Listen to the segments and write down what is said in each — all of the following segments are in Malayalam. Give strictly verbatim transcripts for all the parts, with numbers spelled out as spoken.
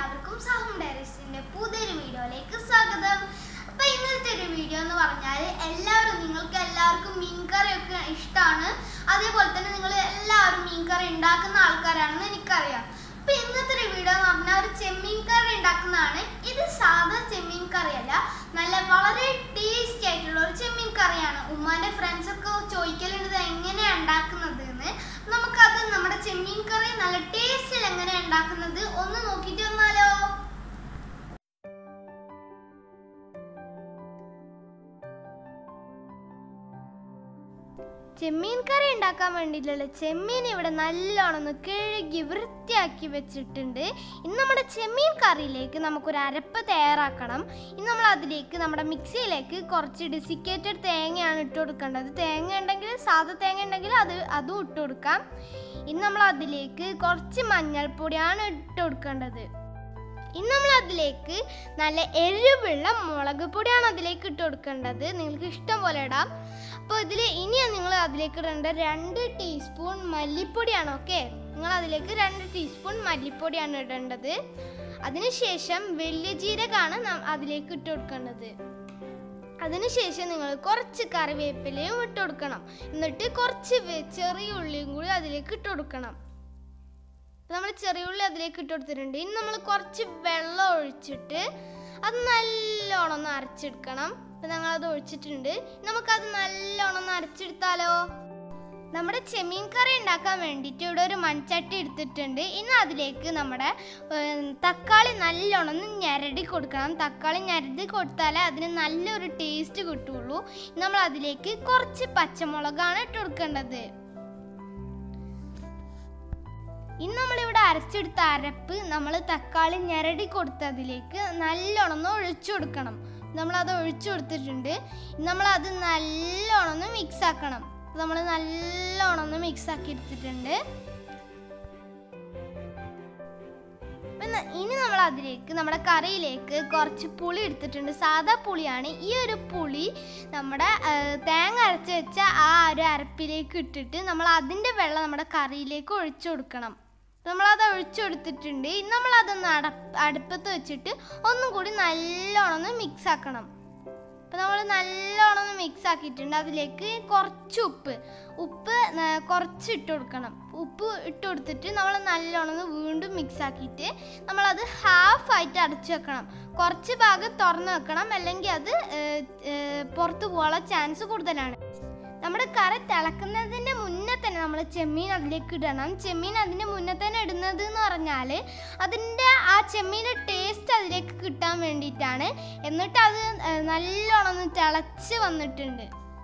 എല്ലാവർക്കും സാഹം ഡയറീസിന്റെ പുതിയൊരു വീഡിയോയിലേക്ക് സ്വാഗതം. അപ്പോൾ ഇന്നത്തെ ഒരു വീഡിയോ എന്ന് പറഞ്ഞാൽ എല്ലാവരും നിങ്ങൾക്ക് എല്ലാവർക്കും മീൻകറിയൊക്കെ ഇഷ്ടമാണ്, അതേപോലെ തന്നെ നിങ്ങൾ എല്ലാവരും മീൻകറി ഉണ്ടാക്കുന്ന ആൾക്കാരാണെന്ന് എനിക്കറിയാം. അപ്പോൾ ഇന്നത്തെ ഒരു വീഡിയോ എന്ന് പറഞ്ഞാൽ ഒരു ചെമ്മീൻ കറി ഉണ്ടാക്കുന്നതാണ്. ഇത് സാധാ ചെമ്മീൻ കറിയല്ല, നല്ല വളരെ ടേസ്റ്റി ആയിട്ടുള്ള ഒരു ചെമ്മീൻ കറിയാണ്. ഉമ്മാന്റെ ഫ്രണ്ട്സ് ഒക്കെ ചോദിക്കലുണ്ട് എങ്ങനെയാണ് ഉണ്ടാക്കുന്നത് എന്ന്. നമുക്കത് നമ്മുടെ ചെമ്മീൻ കറി നല്ല ടേസ്റ്റിൽ എങ്ങനെയാണ് ഉണ്ടാക്കുന്നത് ഒന്ന് നോക്കിയിട്ട് വന്നാലോ. ചെമ്മീൻ കറി ഉണ്ടാക്കാൻ വേണ്ടിയിട്ടുള്ള ചെമ്മീൻ ഇവിടെ നല്ലോണം ഒന്ന് കഴുകി വൃത്തിയാക്കി വെച്ചിട്ടുണ്ട്. ഇന്ന് നമ്മുടെ ചെമ്മീൻ കറിയിലേക്ക് നമുക്കൊരു അരപ്പ് തയ്യാറാക്കണം. ഇന്ന് നമ്മൾ അതിലേക്ക് നമ്മുടെ മിക്സിയിലേക്ക് കുറച്ച് ഡെസിക്കേറ്റഡ് തേങ്ങയാണ് ഇട്ട് കൊടുക്കേണ്ടത്. തേങ്ങ ഉണ്ടെങ്കിൽ സാധാ തേങ്ങ ഉണ്ടെങ്കിൽ അത് അതും ഇട്ട് കൊടുക്കാം. ഇന്ന് നമ്മൾ അതിലേക്ക് കുറച്ച് മഞ്ഞൾപ്പൊടിയാണ് ഇട്ട് കൊടുക്കേണ്ടത്. ഇന്ന് നമ്മൾ അതിലേക്ക് നല്ല എരിവുള്ള മുളക് പൊടിയാണ് അതിലേക്ക് ഇട്ട് കൊടുക്കേണ്ടത്. നിങ്ങൾക്ക് ഇഷ്ടം പോലെ ഇടാം. അപ്പോൾ ഇതിൽ ഇനിയാണ് നിങ്ങൾ അതിലേക്ക് ഇടേണ്ട രണ്ട് ടീസ്പൂൺ മല്ലിപ്പൊടിയാണ്. ഓക്കെ, നിങ്ങൾ അതിലേക്ക് രണ്ട് ടീസ്പൂൺ മല്ലിപ്പൊടിയാണ് ഇടേണ്ടത്. അതിനുശേഷം വലിയ ജീരകമാണ് അതിലേക്ക് ഇട്ട് കൊടുക്കേണ്ടത്. അതിനുശേഷം നിങ്ങൾ കുറച്ച് കറിവേപ്പിലയും ഇട്ട് കൊടുക്കണം. എന്നിട്ട് കുറച്ച് ചെറിയ ഉള്ളിയും കൂടി അതിലേക്ക് ഇട്ട് കൊടുക്കണം. നമ്മൾ ചെറിയ ഉള്ളി അതിലേക്ക് ഇട്ട് കൊടുത്തിട്ടുണ്ട്. ഇനി നമ്മൾ കുറച്ച് വെള്ളം ഒഴിച്ചിട്ട് അത് നല്ലോണം ഒന്ന് അരച്ചെടുക്കണം. അപ്പം ഞങ്ങളത് ഒഴിച്ചിട്ടുണ്ട്. നമുക്കത് നല്ലോണം ഒന്ന് അരച്ചെടുത്താലോ. നമ്മുടെ ചെമ്മീൻ കറി ഉണ്ടാക്കാൻ വേണ്ടിയിട്ട് ഇവിടെ ഒരു മൺചട്ടി എടുത്തിട്ടുണ്ട്. ഇനി അതിലേക്ക് നമ്മുടെ തക്കാളി നല്ലോണം ഒന്ന് ഞരടി കൊടുക്കണം. തക്കാളി ഞരടി കൊടുത്താലേ അതിന് നല്ലൊരു ടേസ്റ്റ് കിട്ടുള്ളൂ. നമ്മൾ അതിലേക്ക് കുറച്ച് പച്ചമുളകാണ് ഇട്ട് കൊടുക്കേണ്ടത്. ഇന്ന് നമ്മളിവിടെ അരച്ചെടുത്ത അരപ്പ് നമ്മൾ തക്കാളി ഞരടി കൊടുത്തതിലേക്ക് നല്ലോണം ഒന്ന് ഒഴിച്ചു കൊടുക്കണം. നമ്മളത് ഒഴിച്ചു കൊടുത്തിട്ടുണ്ട്. നമ്മളത് നല്ലോണം ഒന്ന് മിക്സ് ആക്കണം. നമ്മൾ നല്ലോണം ഒന്ന് മിക്സ് ആക്കി എടുത്തിട്ടുണ്ട്. ഇനി നമ്മൾ അതിലേക്ക് നമ്മുടെ കറിയിലേക്ക് കുറച്ച് പുളി എടുത്തിട്ടുണ്ട്. സാധാ പുളിയാണ്. ഈ ഒരു പുളി നമ്മുടെ തേങ്ങ അരച്ച് വെച്ച ആ ഒരു അരപ്പിലേക്ക് ഇട്ടിട്ട് നമ്മൾ അതിൻ്റെ വെള്ളം നമ്മുടെ കറിയിലേക്ക് ഒഴിച്ചു കൊടുക്കണം. നമ്മളത് ഒഴിച്ചു കൊടുത്തിട്ടുണ്ട്. ഇനി നമ്മളതൊന്ന് അട അടുപ്പത്ത് വെച്ചിട്ട് ഒന്നും കൂടി നല്ലോണം ഒന്ന് മിക്സ് ആക്കണം. അപ്പം നമ്മൾ നല്ലോണം ഒന്ന് മിക്സ് ആക്കിയിട്ടുണ്ട്. അതിലേക്ക് കുറച്ച് ഉപ്പ് ഉപ്പ് കുറച്ച് ഇട്ട് കൊടുക്കണം. ഉപ്പ് ഇട്ട് കൊടുത്തിട്ട് നമ്മൾ നല്ലോണം ഒന്ന് വീണ്ടും മിക്സ് ആക്കിയിട്ട് നമ്മളത് ഹാഫായിട്ട് അടച്ചു വെക്കണം. കുറച്ച് ഭാഗം തുറന്ന് വെക്കണം, അല്ലെങ്കിൽ അത് പുറത്ത് പോകാനുള്ള ചാൻസ് കൂടുതലാണ്. നമ്മുടെ കറി തിളക്കുന്നതിൻ്റെ മുന്നേ തന്നെ നമ്മൾ ചെമ്മീൻ അതിലേക്ക് ഇടണം. ചെമ്മീൻ അതിൻ്റെ മുന്നേ തന്നെ ഇടുന്നത് എന്ന് പറഞ്ഞാൽ അതിൻ്റെ ആ ചെമ്മീൻ്റെ ടേസ്റ്റ് അതിലേക്ക് കിട്ടാൻ വേണ്ടിയിട്ടാണ്. എന്നിട്ട് അത് നല്ലോണം ഒന്ന് തിളച്ച് വന്നിട്ടുണ്ട്.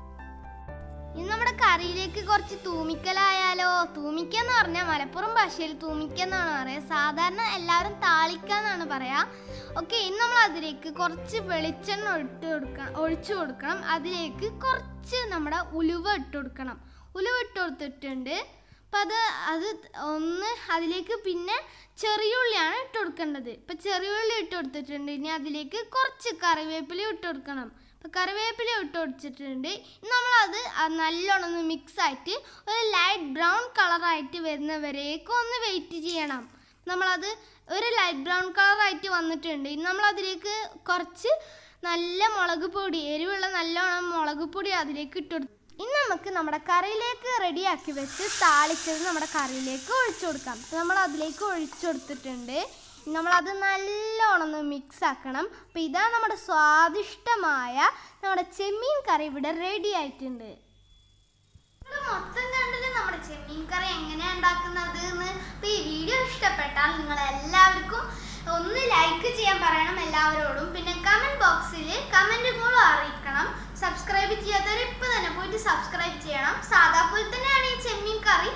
ഇനി നമ്മുടെ കറിയിലേക്ക് കുറച്ച് തൂമിക്കലായാലോ. തൂമിക്ക എന്ന് പറഞ്ഞാൽ മലപ്പുറം ഭാഷയിൽ തൂമിക്ക എന്നാണ് പറയുക. സാധാരണ എല്ലാവരും താളിക്ക എന്നാണ് പറയുക. ഓക്കെ, ഇനി നമ്മൾ അതിലേക്ക് കുറച്ച് വെളിച്ചെണ്ണ ഇട്ട് കൊടുക്കണം ഒഴിച്ചു കൊടുക്കണം. അതിലേക്ക് കുറച്ച് നമ്മുടെ ഉലുവ ഇട്ട് കൊടുക്കണം. ഉലുവ ഇട്ട് കൊടുത്തിട്ടുണ്ട്. അപ്പം അത് അത് ഒന്ന് അതിലേക്ക് പിന്നെ ചെറിയുള്ളിയാണ് ഇട്ട് കൊടുക്കേണ്ടത്. ഇപ്പം ചെറിയുള്ളി ഇട്ട് കൊടുത്തിട്ടുണ്ട്. ഇനി അതിലേക്ക് കുറച്ച് കറിവേപ്പില ഇട്ട് കൊടുക്കണം. അപ്പോൾ കറിവേപ്പില ഇട്ട് കൊടുത്തിട്ടുണ്ട്. നമ്മളത് നല്ലോണം ഒന്ന് മിക്സ് ആയിട്ട് ഒരു ലൈറ്റ് ബ്രൗൺ കളറായിട്ട് വരുന്നവരേക്കും ഒന്ന് വെയിറ്റ് ചെയ്യണം. നമ്മളത് ഒരു ലൈറ്റ് ബ്രൗൺ കളറായിട്ട് വന്നിട്ടുണ്ട്. ഇനി നമ്മളതിലേക്ക് കുറച്ച് നല്ല മുളക് പൊടി, എരിവുള്ള നല്ലോണം മുളക് പൊടി അതിലേക്ക് ഇട്ട് കൊടുത്തു. ഇനി നമുക്ക് നമ്മുടെ കറിയിലേക്ക് റെഡിയാക്കി വെച്ച് താളിച്ചത് നമ്മുടെ കറിയിലേക്ക് ഒഴിച്ചു കൊടുക്കാം. നമ്മൾ അതിലേക്ക് ഒഴിച്ചു കൊടുത്തിട്ടുണ്ട്. നമ്മളത് നല്ലോണം ഒന്ന് മിക്സ് ആക്കണം. അപ്പം ഇതാ നമ്മുടെ സ്വാദിഷ്ടമായ നമ്മുടെ ചെമ്മീൻ കറി ഇവിടെ റെഡി ആയിട്ടുണ്ട്. മൊത്തം കണ്ടിട്ട് നമ്മുടെ ചെമ്മീൻ കറി എങ്ങനെയാണ് ഉണ്ടാക്കുന്നത് എന്ന്. അപ്പോൾ ഈ വീഡിയോ ഇഷ്ടപ്പെട്ടാൽ നിങ്ങൾ എല്ലാവർക്കും ഒന്ന് ലൈക്ക് ചെയ്യാൻ പറയണം എല്ലാവരോടും. പിന്നെ കമൻറ്റ് ബോക്സിൽ കമൻറ്റുകളും അറിയിക്കണം. സബ്സ്ക്രൈബ് ചെയ്യാത്തവർ ഇപ്പോൾ തന്നെ പോയിട്ട് സബ്സ്ക്രൈബ് ചെയ്യണം. സാധാ പോലെ തന്നെയാണ് ഈ ചെമ്മീൻ കറി.